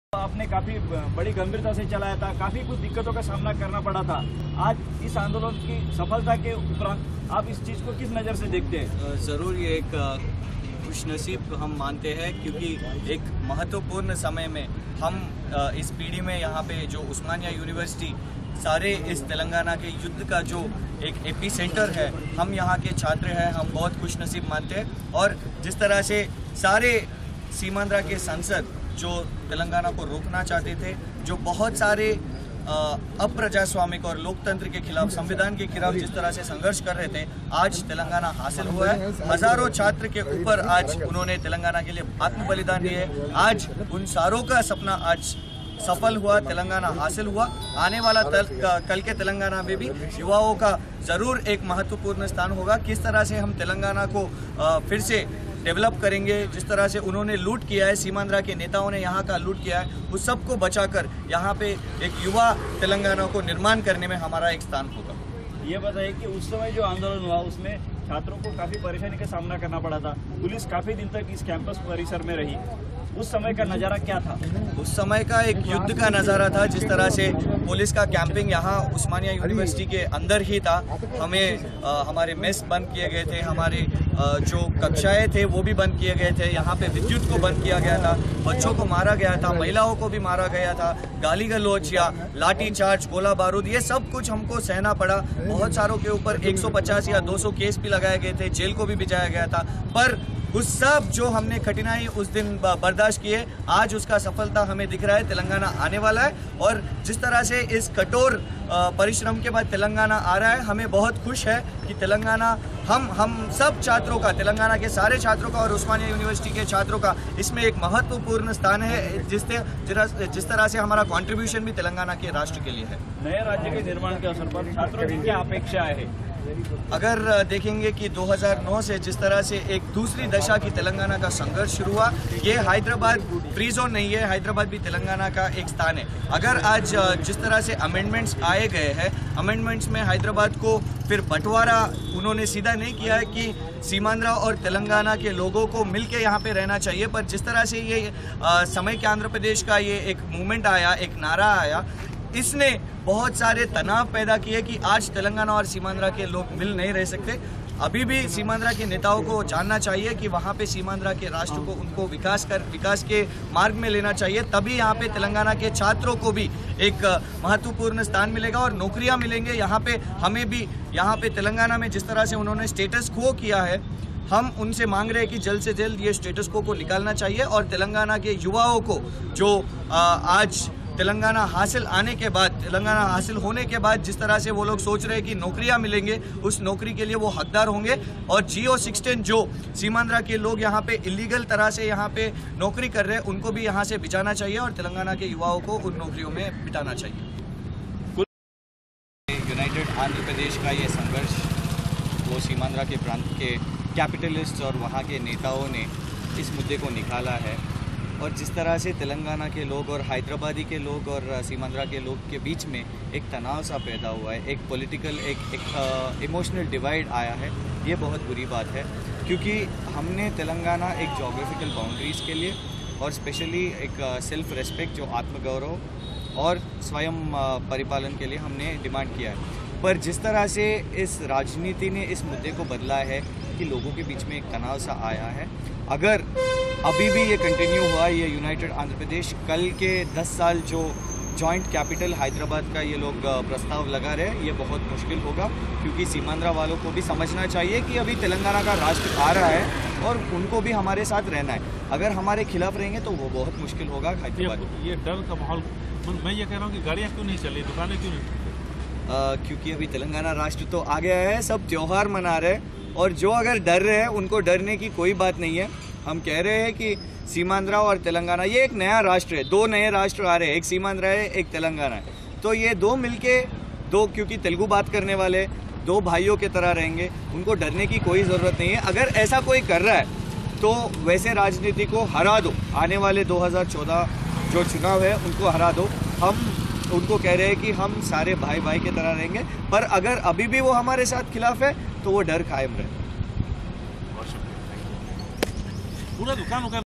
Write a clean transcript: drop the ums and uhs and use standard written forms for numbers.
आपने काफी बड़ी गंभीरता से चलाया था, काफी कुछ दिक्कतों का सामना करना पड़ा था। आज इस आंदोलन की सफलता के उपरांत आप इस चीज को किस नजर से देखते हैं? जरूर ये एक खुशनसीब हम मानते हैं, क्योंकि एक महत्वपूर्ण समय में हम इस पीढ़ी में यहाँ पे जो उस्मानिया यूनिवर्सिटी सारे इस तेलंगाना के युद्ध का जो एक एपी सेंटर है, हम यहाँ के छात्र हैं, हम बहुत खुशनसीब मानते हैं। और जिस तरह से सारे सीमांध्र के सांसद जो तेलंगाना को रोकना चाहते थे, जो बहुत सारे अप्रजास्वामिक और लोकतंत्र के खिलाफ, संविधान के खिलाफ जिस तरह से संघर्ष कर रहे थे, आज तेलंगाना हासिल हुआ है। हजारों छात्र के ऊपर आज उन्होंने तेलंगाना के लिए आत्म बलिदान दिए। आज उन सारों का सपना आज सफल हुआ, तेलंगाना हासिल हुआ। आने वाला कल के तेलंगाना में भी युवाओं का जरूर एक महत्वपूर्ण स्थान होगा। किस तरह से हम तेलंगाना को फिर से डेवलप करेंगे, जिस तरह से उन्होंने लूट किया है, सीमांध्र के नेताओं ने यहाँ का लूट किया है, उस सब को बचाकर यहाँ पे एक युवा तेलंगाना को निर्माण करने में हमारा एक स्थान होगा। ये बताइए कि उस समय जो आंदोलन हुआ उसमें छात्रों को काफी परेशानी का सामना करना पड़ा था, पुलिस काफी दिन तक इस कैंपस परिसर में रही, उस समय का नज़ारा क्या था? उस समय का एक युद्ध का नज़ारा था। जिस तरह से पुलिस का कैंपिंग यहाँ उस्मानिया यूनिवर्सिटी के अंदर ही था, हमें हमारे मेस बंद किए गए थे, हमारे जो कक्षाएं थे वो भी बंद किए गए थे, यहाँ पे विद्युत को बंद किया गया था, बच्चों को मारा गया था, महिलाओं को भी मारा गया था, गाली गलौज या लाठी चार्ज, गोला बारूद, ये सब कुछ हमको सहना पड़ा। बहुत सारों के ऊपर 150 या 200 केस भी लगाए गए थे, जेल को भी भिजाया गया था। पर उस सब जो हमने कठिनाई उस दिन बर्दाश्त किए, आज उसका सफलता हमें दिख रहा है। तेलंगाना आने वाला है और जिस तरह से इस कठोर परिश्रम के बाद तेलंगाना आ रहा है, हमें बहुत खुश है कि तेलंगाना हम सब छात्रों का, तेलंगाना के सारे छात्रों का और उस्मानिया यूनिवर्सिटी के छात्रों का इसमें एक महत्वपूर्ण स्थान है, जिस तरह से हमारा कंट्रीब्यूशन भी तेलंगाना के राष्ट्र के लिए है। नए राज्य के निर्माण के अवसर पर छात्रों की क्या अपेक्षाएं है? अगर देखेंगे कि 2009 से जिस तरह से एक दूसरी दशा की तेलंगाना का संघर्ष शुरू हुआ, ये हैदराबाद फ्री जोन नहीं है, हैदराबाद भी तेलंगाना का एक स्थान है। अगर आज जिस तरह से अमेंडमेंट्स आए गए हैं, अमेंडमेंट्स में हैदराबाद को फिर बंटवारा उन्होंने सीधा नहीं किया है कि सीमांध्र और तेलंगाना के लोगों को मिलके यहाँ पे रहना चाहिए, पर जिस तरह से ये समय के आंध्र प्रदेश का ये एक मूवमेंट आया, एक नारा आया, इसने बहुत सारे तनाव पैदा किए कि आज तेलंगाना और सीमांध्र के लोग मिल नहीं रह सकते। अभी भी सीमांध्र के नेताओं को जानना चाहिए कि वहाँ पे सीमांध्र के राष्ट्र को उनको विकास के मार्ग में लेना चाहिए, तभी यहाँ पे तेलंगाना के छात्रों को भी एक महत्वपूर्ण स्थान मिलेगा और नौकरियाँ मिलेंगे। यहाँ पे हमें भी यहाँ पे तेलंगाना में जिस तरह से उन्होंने स्टेटस खो किया है, हम उनसे मांग रहे हैं कि जल्द से जल्द ये स्टेटस को निकालना चाहिए और तेलंगाना के युवाओं को जो आज तेलंगाना हासिल होने के बाद जिस तरह से वो लोग सोच रहे हैं कि नौकरियां मिलेंगे, उस नौकरी के लिए वो हकदार होंगे। और जियो 16 जो सीमांध्र के लोग यहाँ पे इलीगल तरह से यहाँ पे नौकरी कर रहे हैं, उनको भी यहाँ से बिठाना चाहिए और तेलंगाना के युवाओं को उन नौकरियों में बिठाना चाहिए। यूनाइटेड आंध्र प्रदेश का ये संघर्ष वो सीमांध्र के प्रांत के कैपिटलिस्ट और वहाँ के नेताओं ने इस मुद्दे को निकाला है। और जिस तरह से तेलंगाना के लोग और हैदराबादी के लोग और सीमांध्र के लोग के बीच में एक तनाव सा पैदा हुआ है, एक पॉलिटिकल एक इमोशनल डिवाइड आया है, ये बहुत बुरी बात है। क्योंकि हमने तेलंगाना एक जोग्राफिकल बाउंड्रीज़ के लिए और स्पेशली एक सेल्फ रेस्पेक्ट, जो आत्मगौरव और स्वयं परिपालन के लिए हमने डिमांड किया है। पर जिस तरह से इस राजनीति ने इस मुद्दे को बदला है कि लोगों के बीच में एक तनाव सा आया है, अगर अभी भी ये कंटिन्यू हुआ, ये यूनाइटेड आंध्र प्रदेश कल के 10 साल जो जॉइंट कैपिटल हैदराबाद का ये लोग प्रस्ताव लगा रहे हैं, ये बहुत मुश्किल होगा। क्योंकि सीमांध्र वालों को भी समझना चाहिए कि अभी तेलंगाना का राष्ट्र आ रहा है और उनको भी हमारे साथ रहना है। अगर हमारे खिलाफ रहेंगे तो वो बहुत मुश्किल होगा हैदराबाद। ये डर का माहौल, मैं ये कह रहा हूँ कि गाड़ियाँ क्यों नहीं चली, दुकानें क्यों नहीं? क्योंकि अभी तेलंगाना राष्ट्र तो आ गया है, सब त्योहार मना रहे हैं, और जो अगर डर रहे हैं उनको डरने की कोई बात नहीं है। हम कह रहे हैं कि सीमांध्र और तेलंगाना ये एक नया राष्ट्र है, दो नए राष्ट्र आ रहे हैं, एक सीमांध्र है, एक तेलंगाना है। तो ये दो मिलके क्योंकि तेलुगु बात करने वाले दो भाइयों की तरह रहेंगे, उनको डरने की कोई ज़रूरत नहीं है। अगर ऐसा कोई कर रहा है तो वैसे राजनीति को हरा दो, आने वाले 2014 जो चुनाव है उनको हरा दो। हम उनको कह रहे हैं कि हम सारे भाई भाई की तरह रहेंगे, पर अगर अभी भी वो हमारे साथ खिलाफ है तो वो डर कायम रहे। पूरा दुकान